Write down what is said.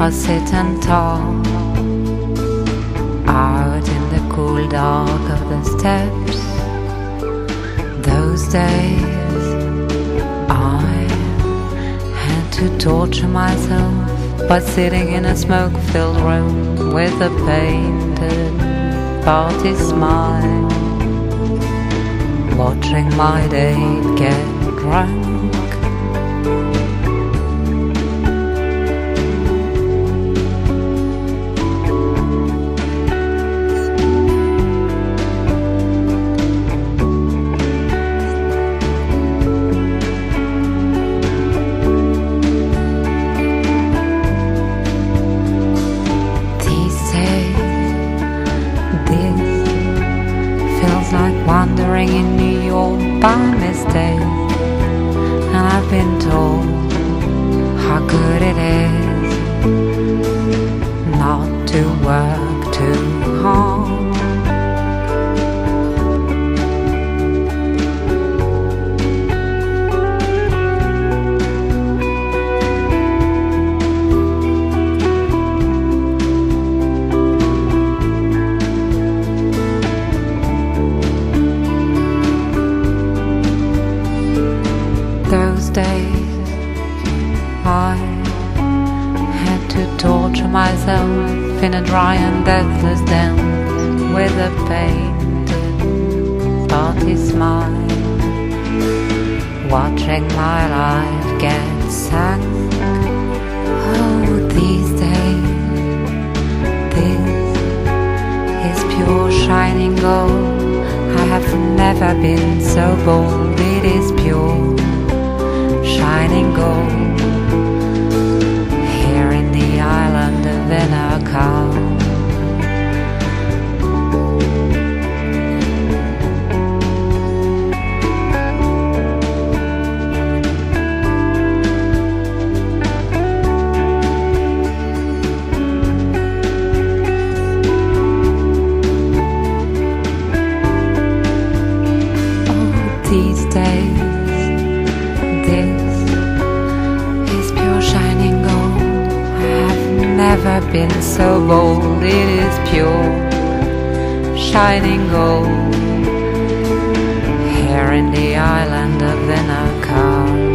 I sit and talk out in the cool dark of the steps. Those days I had to torture myself by sitting in a smoke-filled room with a painted party smile, watching my date get drunk. Like wandering in New York by mistake, and I've been told how good it is not to work too hard. Those days I had to torture myself in a dry and deathless dance with a painted party smile, watching my life get sunk. Oh, these days, this is pure shining gold. I have never been so bold. It is pure shining gold, here in the island of inner calm. Oh, these days, this never been so bold. It is pure shining gold, here in the island of inner calm.